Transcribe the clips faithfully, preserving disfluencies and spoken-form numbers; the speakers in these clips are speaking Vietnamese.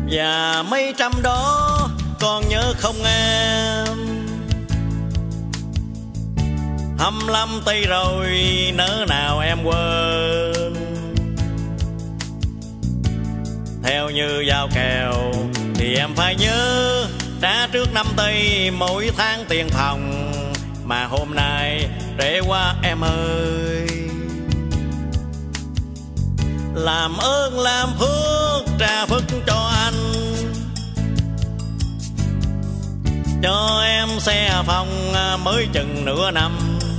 Và mấy trăm đó còn nhớ không em? Hăm lăm tay rồi nỡ nào em quên. Theo như giao kèo thì em phải nhớ trả trước năm tỷ mỗi tháng tiền phòng. Mà hôm nay trễ quá em ơi. Làm ơn làm phước trả phước cho anh, cho em xe phòng mới chừng nửa năm.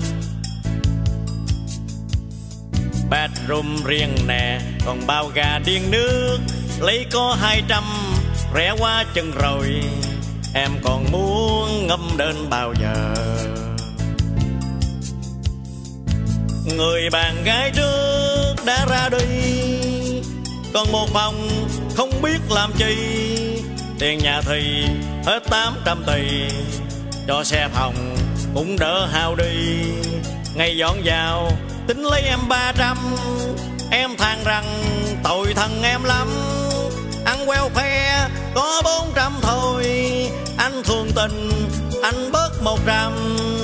Bedroom riêng nè, còn bao gà điên nước, lấy có hai trăm rẻ quá chừng rồi. Em còn muốn ngâm đến bao giờ? Người bạn gái trước đã ra đi, còn một phòng không biết làm chi. Tiền nhà thì hết tám trăm tỷ, cho xe phòng cũng đỡ hao đi. Ngày dọn vào tính lấy em ba trăm, em than rằng tội thân em lắm. Ăn welfare có bốn trăm thôi, anh thường tình anh bớt một trăm.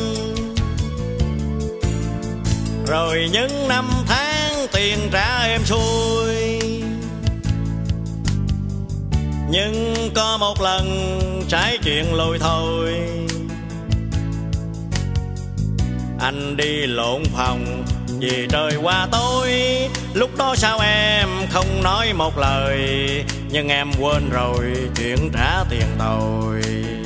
Rồi những năm tháng tiền trả em xuôi, nhưng có một lần trái chuyện lôi thôi. Anh đi lộn phòng vì trời qua tối, lúc đó sao em không nói một lời. Nhưng em quên rồi chuyện trả tiền tội.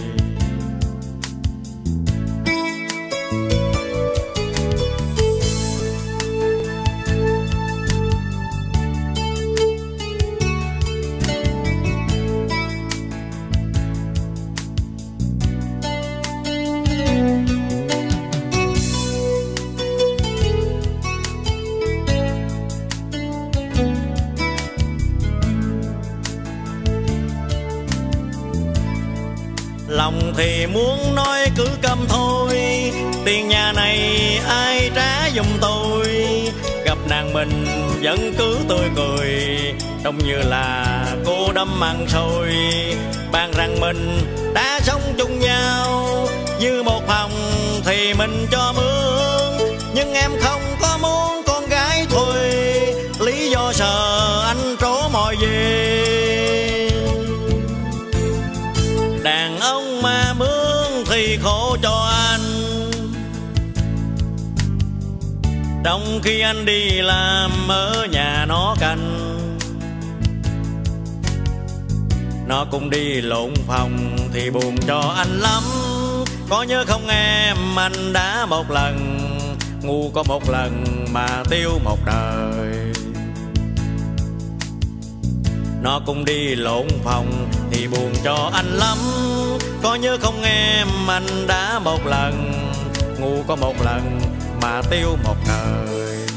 Lòng thì muốn nói cứ câm thôi, tiền nhà này ai trả giùm tôi. Gặp nàng mình vẫn cứ tươi cười, trông như là cô đâm ăn xôi. Bàn rằng mình đã sống chung nhau, như một phòng thì mình cho mướn. Nhưng em không có muốn con gái thuê, lý do sợ anh trố mọi về. Đàn ông mà mướn thì khổ cho anh, trong khi anh đi làm ở nhà nó canh. Nó cũng đi lộn phòng thì buồn cho anh lắm. Có nhớ không em, anh đã một lần ngu có một lần mà tiêu một đời. Nó cũng đi lộn phòng thì buồn cho anh lắm. Có nhớ không em, anh đã một lần ngu có một lần mà tiêu một đời.